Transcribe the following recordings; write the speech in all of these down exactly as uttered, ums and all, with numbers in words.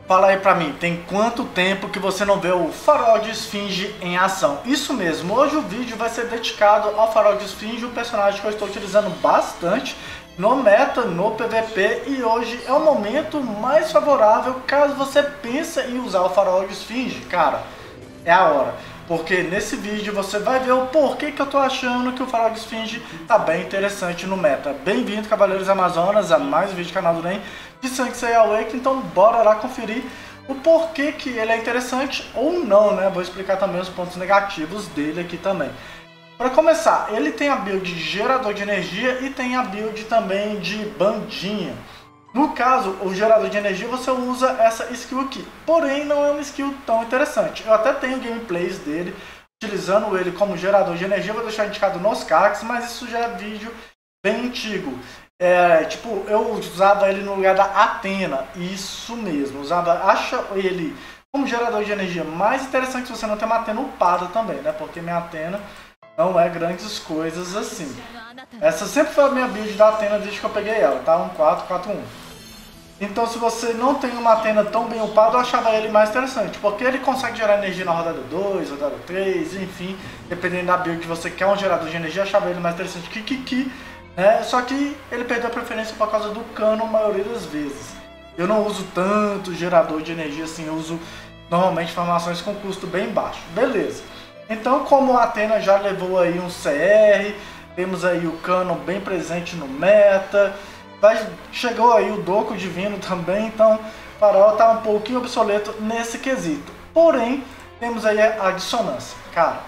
Fala aí pra mim, tem quanto tempo que você não vê o Farol de Esfinge em ação? Isso mesmo, hoje o vídeo vai ser dedicado ao Farol de Esfinge, um personagem que eu estou utilizando bastante no meta, no P V P, e hoje é o momento mais favorável caso você pense em usar o Farol de Esfinge. Cara, é a hora, porque nesse vídeo você vai ver o porquê que eu tô achando que o Farol de Esfinge tá bem interessante no meta. Bem-vindo, Cavaleiros Amazonas, a mais um vídeo do canal do NEM de Sansei Awake, então bora lá conferir o porquê que ele é interessante ou não, né? Vou explicar também os pontos negativos dele aqui também. Para começar, ele tem a build de gerador de energia e tem a build também de bandinha. No caso, o gerador de energia você usa essa skill aqui, porém não é uma skill tão interessante. Eu até tenho gameplays dele, utilizando ele como gerador de energia, vou deixar indicado nos cards, mas isso já é vídeo bem antigo. É, tipo, eu usava ele no lugar da Athena, isso mesmo, usava, acha ele como gerador de energia mais interessante se você não tem uma Athena upada também, né, porque minha Athena não é grandes coisas assim. Essa sempre foi a minha build da Athena desde que eu peguei ela, tá, um quatro, quatro, um. Então se você não tem uma Athena tão bem upada, eu achava ele mais interessante, porque ele consegue gerar energia na rodada dois, rodada três, enfim, dependendo da build que você quer um gerador de energia, eu achava ele mais interessante que Kiki. É, só que ele perdeu a preferência por causa do cano a maioria das vezes. Eu não uso tanto gerador de energia assim, eu uso normalmente formações com custo bem baixo. Beleza. Então, como a Athena já levou aí um C R, temos aí o cano bem presente no meta, vai, chegou aí o Doku Divino também, então o Farol tá um pouquinho obsoleto nesse quesito. Porém, temos aí a dissonância. Cara,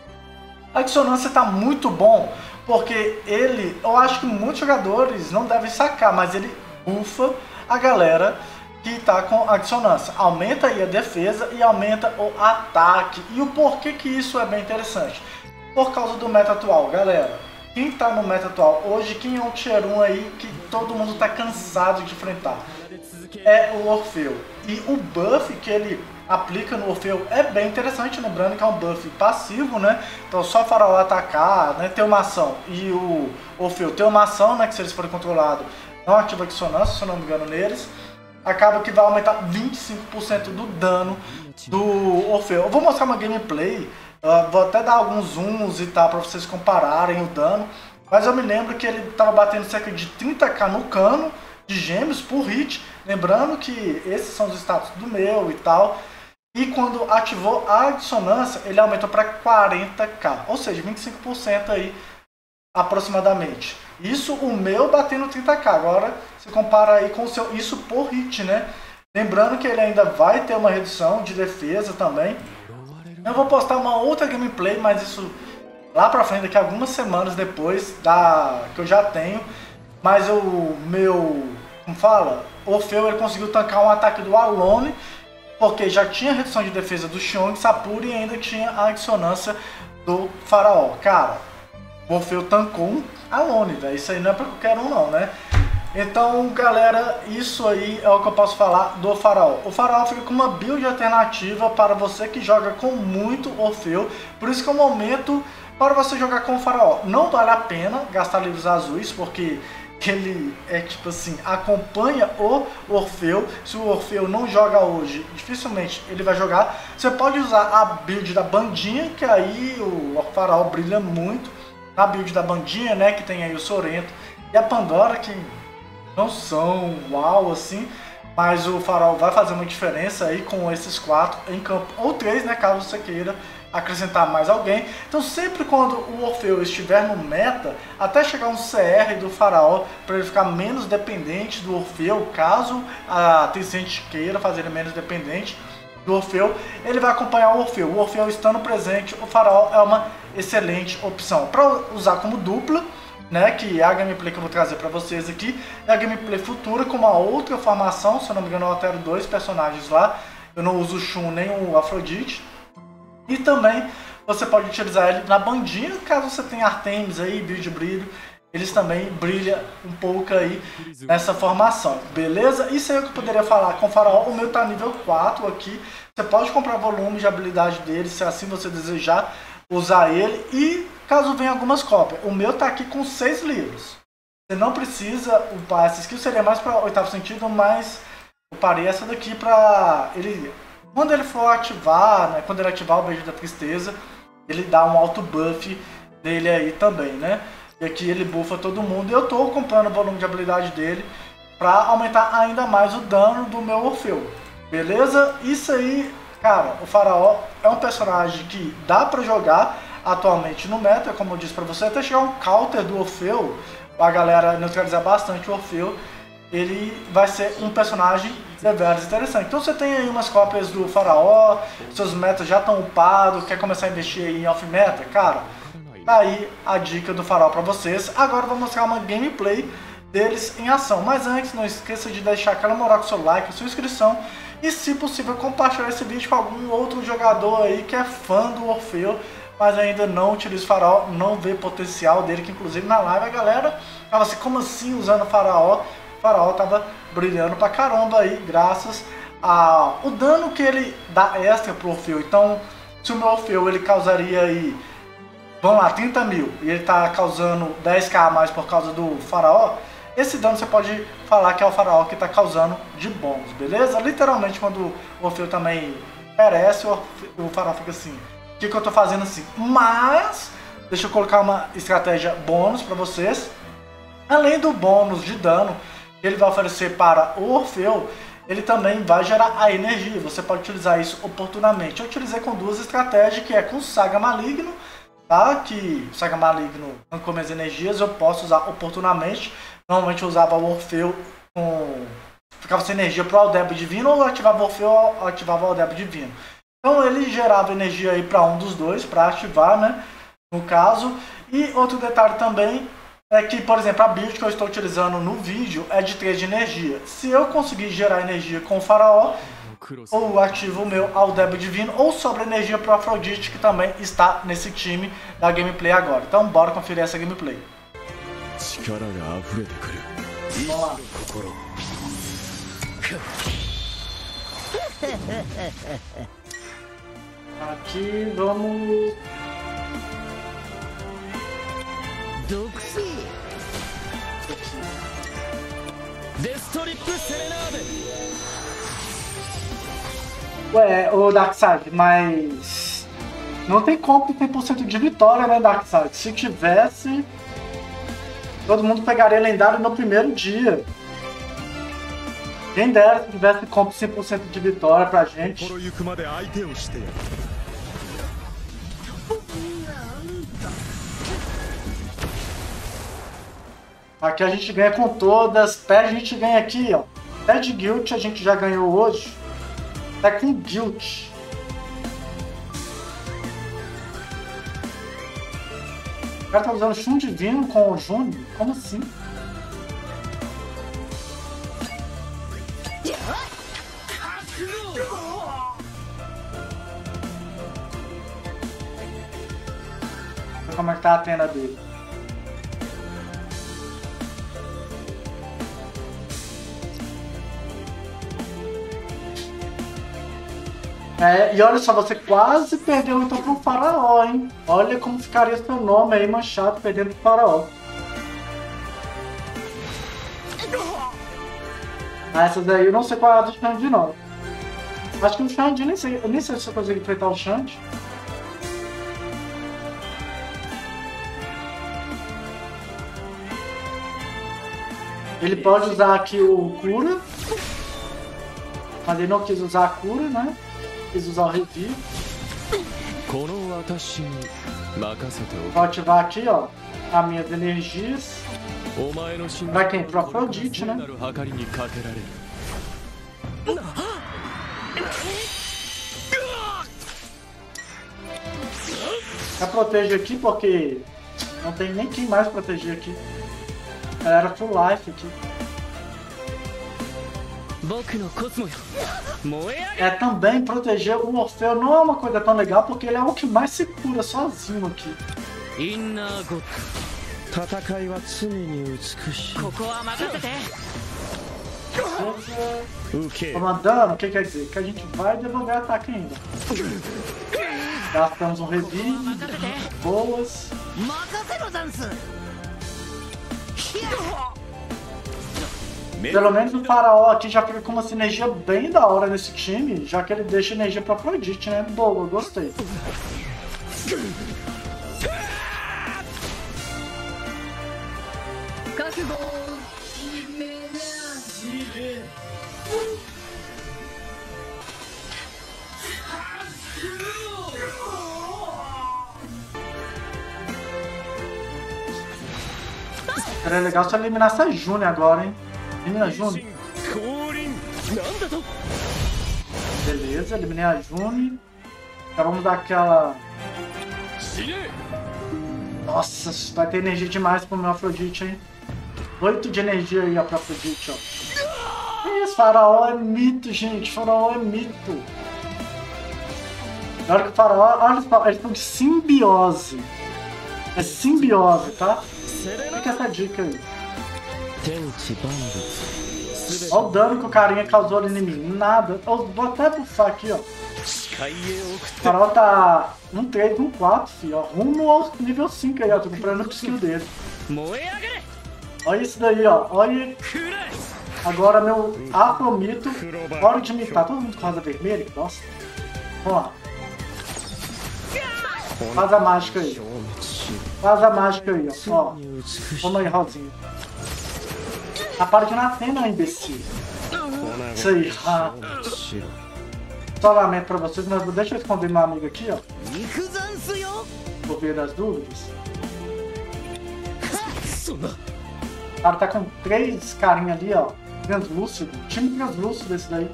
a dissonância tá muito bom, porque ele, eu acho que muitos jogadores não devem sacar, mas ele buffa a galera que está com a dissonância. Aumenta aí a defesa e aumenta o ataque. E o porquê que isso é bem interessante? Por causa do meta atual, galera. Quem está no meta atual hoje, quem é um tier um aí que todo mundo está cansado de enfrentar? É o Orfeu. E o buff que ele aplica no Orfeu é bem interessante, lembrando que é um buff passivo, né? Então só o Farol atacar, né, ter uma ação e o Orfeu ter uma ação, né, que se eles forem controlados não ativa a dissonância, se eu não me engano neles, acaba que vai aumentar vinte e cinco por cento do dano do Orfeu. Eu vou mostrar uma gameplay, uh, vou até dar alguns zooms e tal para vocês compararem o dano, mas eu me lembro que ele estava batendo cerca de trinta k no cano de gêmeos por hit, lembrando que esses são os status do meu e tal. E quando ativou a dissonância, ele aumentou para quarenta k, ou seja, vinte e cinco por cento aí aproximadamente. Isso o meu batendo trinta k, agora você compara aí com o seu, isso por hit, né? Lembrando que ele ainda vai ter uma redução de defesa também. Eu vou postar uma outra gameplay, mas isso lá pra frente, daqui a algumas semanas depois da que eu já tenho. Mas o meu, como fala, Orfeu, ele conseguiu tancar um ataque do Alone, porque já tinha redução de defesa do Xiong, Sapura e ainda tinha a dissonância do Faraó. Cara, o Orfeu tancou um Alone, velho. Isso aí não é pra qualquer um não, né? Então, galera, isso aí é o que eu posso falar do Faraó. O Faraó fica com uma build alternativa para você que joga com muito Orfeu. Por isso que é o momento para você jogar com o Faraó. Não vale a pena gastar livros azuis, porque ele é tipo assim, acompanha o Orfeu. Se o Orfeu não joga hoje, dificilmente ele vai jogar. Você pode usar a build da bandinha, que aí o Faraó brilha muito. Na build da bandinha, né, que tem aí o Sorento e a Pandora, que não são uau assim, mas o Farol vai fazer uma diferença aí com esses quatro em campo, ou três, né, caso você queira acrescentar mais alguém. Então sempre quando o Orfeu estiver no meta, até chegar um C R do Faraó, para ele ficar menos dependente do Orfeu, caso a Tencent queira fazer ele menos dependente do Orfeu, ele vai acompanhar o Orfeu. O Orfeu estando presente, o Faraó é uma excelente opção para usar como dupla, né, que é a gameplay que eu vou trazer para vocês aqui. É a gameplay futura com uma outra formação, se eu não me engano eu altero dois personagens lá, eu não uso o Shun nem o Afrodite. E também você pode utilizar ele na bandinha, caso você tenha Artemis aí, build brilho, eles também brilham um pouco aí nessa formação, beleza? Isso aí é o que eu poderia falar com o Faraó. O meu tá nível quatro aqui, você pode comprar volume de habilidade dele, se assim você desejar usar ele, e caso venha algumas cópias. O meu tá aqui com seis livros. Você não precisa upar essa skill, seria mais para oitavo sentido, mas eu parei essa daqui pra ele... Quando ele for ativar, né? Quando ele ativar o Beijo da Tristeza, ele dá um auto buff dele aí também, né? E aqui ele buffa todo mundo. E eu tô comprando o volume de habilidade dele pra aumentar ainda mais o dano do meu Orfeu. Beleza? Isso aí, cara, o Faraó é um personagem que dá pra jogar atualmente no meta, como eu disse pra você. Até chegar um counter do Orfeu, a galera neutralizar bastante o Orfeu, ele vai ser um personagem deveras interessante. Então você tem aí umas cópias do Faraó, seus metas já estão upados, quer começar a investir aí em off-meta? Cara, tá aí a dica do Faraó pra vocês. Agora eu vou mostrar uma gameplay deles em ação. Mas antes, não esqueça de deixar aquela moral com o seu like, a sua inscrição e, se possível, compartilhar esse vídeo com algum outro jogador aí que é fã do Orfeu, mas ainda não utiliza o Faraó, não vê potencial dele, que inclusive na live a galera tava assim, como assim usando o Faraó? O Faraó tava brilhando pra caramba aí, graças ao dano que ele dá extra pro Orfeu. Então, se o meu Orfeu ele causaria aí, vamos lá, trinta mil, e ele tá causando dez k a mais por causa do Faraó, esse dano você pode falar que é o Faraó que tá causando de bônus, beleza? Literalmente, quando o Orfeu também perece, o, Orfeu, o Faraó fica assim, o que, que eu tô fazendo assim? Mas, deixa eu colocar uma estratégia bônus pra vocês. Além do bônus de dano que ele vai oferecer para o Orfeu, ele também vai gerar a energia. Você pode utilizar isso oportunamente. Eu utilizei com duas estratégias, que é com Saga Maligno, tá? Que Saga Maligno, com minhas energias, eu posso usar oportunamente. Normalmente eu usava o Orfeu com... ficava sem energia para o Aldebo Divino, ou ativava o Orfeu ou ativava o Aldebo Divino. Então ele gerava energia aí para um dos dois, para ativar, né? No caso. E outro detalhe também é que, por exemplo, a build que eu estou utilizando no vídeo é de três de energia. Se eu conseguir gerar energia com o Faraó, ou ativo o meu Aldebo Divino, ou sobra energia para o Afrodite, que também está nesse time da gameplay agora. Então bora conferir essa gameplay. Vamos lá. Aqui vamos... Ué, ô Darkseid, mas não tem como ter cem por cento de vitória, né, Darkseid? Se tivesse, todo mundo pegaria lendário no primeiro dia. Quem dera se tivesse compra cem por cento de vitória pra gente. Aqui a gente ganha com todas, pé a gente ganha aqui, ó. Pé de Guilt a gente já ganhou hoje. Tá com Guilt. O cara tá usando Shun Divino com o Júnior? Como assim? Olha como é que tá a Atena dele. É, e olha só, você quase perdeu então pro Faraó, hein? Olha como ficaria seu nome aí manchado perdendo pro Faraó. Ah, essa daí eu não sei qual é a do Xande, não. Acho que o Xande, nem sei, eu nem sei se eu consigo enfrentar o Xande. Ele pode usar aqui o cura, mas ele não quis usar a cura, né? Quis usar o Revive. Vou ativar aqui, ó, as minhas energias. Vai quem? Pro Afrodite, né? Eu protejo aqui porque não tem nem quem mais proteger aqui. Ela era full life aqui. É, também proteger o Orfeu não é uma coisa tão legal porque ele é o que mais se cura sozinho aqui. Comandando, o que quer dizer? Que a gente vai devolver ataque ainda. Gastamos um revive, boas. Pelo menos o Faraó aqui já fica com uma sinergia bem da hora nesse time, já que ele deixa energia pra Afrodite, né? Boa, gostei. Seria legal se eu eliminasse a June agora, hein? Elimina a June. Beleza, eliminei a June. Agora vamos dar aquela... Nossa, vai ter energia demais pro meu Afrodite, hein? oito de energia aí, ó, pro Afrodite, ó. Isso, Faraó é mito, gente. Faraó é mito. Olha que o Faraó... Olha, eles estão de simbiose. É simbiose, tá? Fica essa dica aí. Olha o dano que o carinha causou ali em mim. Nada. Eu vou até buffar aqui, ó. O Faraó tá um três, um quatro, filho. Ó. Rumo ao nível cinco aí, ó. Tô comprando o skill dele. Olha isso daí, ó. Olha. Agora meu Afromito. Hora de imitar. Todo mundo com rosa vermelha? Nossa. Vamos lá. Faz a mágica aí. Faz a mágica aí, ó. Ó. Vamos aí, Rosinha. A parte na cena, imbecil. Isso aí. Ah. Só lamento pra vocês, mas deixa eu esconder meu amigo aqui, ó. Vou ver as dúvidas. O cara tá com três carinhas ali, ó. Translúcido. Time translúcido esse daí.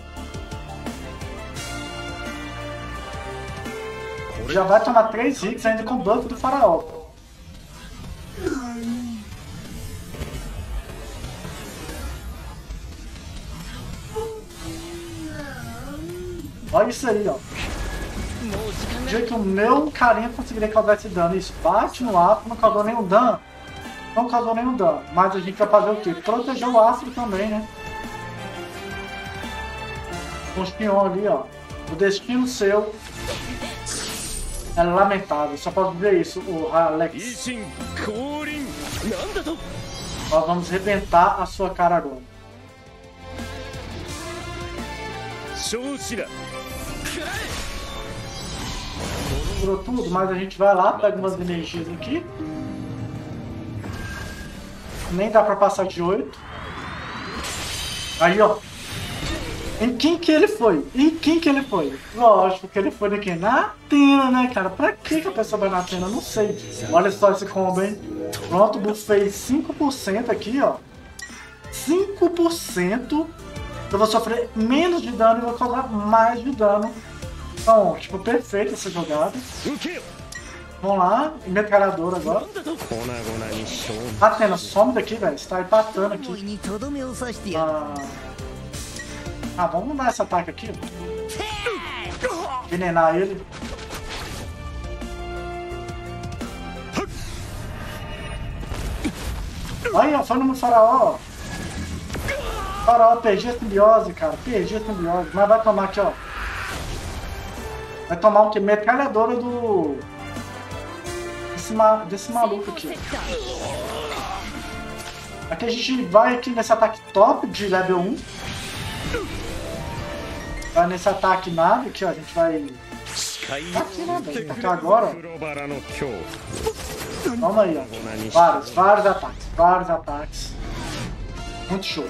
Já vai tomar três hits ainda com o buff do Faraó. Olha isso aí, ó. Do jeito que o meu carinha conseguiria causar esse dano. Isso bate no Afro, não causou nenhum dano. Não causou nenhum dano. Mas a gente vai fazer o quê? Proteger o Afro também, né? Com o Xion ali, ó. O destino seu é lamentável. Só posso dizer isso, o Alex. Nós vamos arrebentar a sua cara agora. Curou tudo, mas a gente vai lá, pega umas energias aqui. Nem dá pra passar de oito. Aí, ó. Em quem que ele foi? Em quem que ele foi? Lógico que ele foi aqui na Athena, né, cara? Pra que que a pessoa vai na Athena? Não sei. Olha só esse combo, hein? Pronto, buffei cinco por cento aqui, ó. cinco por cento. Eu vou sofrer menos de dano e vou causar mais de dano. Então, tipo, perfeito essa jogada. Vamos lá, metralhadora agora. Athena, some daqui, velho. Você tá empatando aqui. Ah, ah, vamos dar esse ataque aqui. Envenenar ele. Olha, foi no Faraó. Faraó, perdi a simbiose, cara. Perdi a simbiose. Mas vai tomar aqui, ó. Vai tomar o que? Metralhadora do... Desse, ma... Desse maluco aqui. Aqui a gente vai aqui nesse ataque top de level um. Vai nesse ataque nada aqui, ó. A gente vai... Aqui, né, velho? Aqui agora, ó. Toma aí, ó. Vários, vários ataques. Vários ataques. Muito show.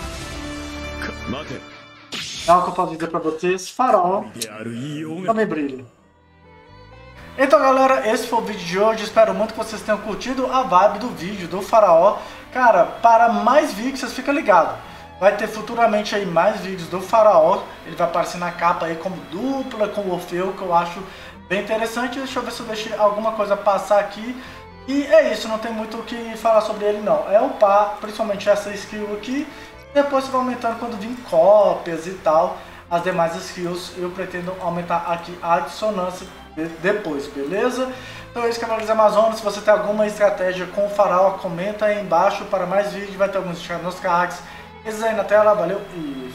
É o que eu posso dizer pra vocês. Faraó também brilha. Então, galera, esse foi o vídeo de hoje. Espero muito que vocês tenham curtido a vibe do vídeo do Faraó. Cara, para mais vídeos, vocês ficam ligados. Vai ter futuramente aí mais vídeos do Faraó. Ele vai aparecer na capa aí como dupla com o Orfeu, que eu acho bem interessante. Deixa eu ver se eu deixei alguma coisa passar aqui. E é isso, não tem muito o que falar sobre ele não. É upar, principalmente essa skill aqui. Depois você vai aumentando quando vir cópias e tal. As demais skills eu pretendo aumentar aqui a dissonância de depois, beleza? Então é isso, Cavaleiros Amazonas. Se você tem alguma estratégia com o Faraó, comenta aí embaixo para mais vídeos. Vai ter alguns nos cards. Esses aí na tela, valeu e...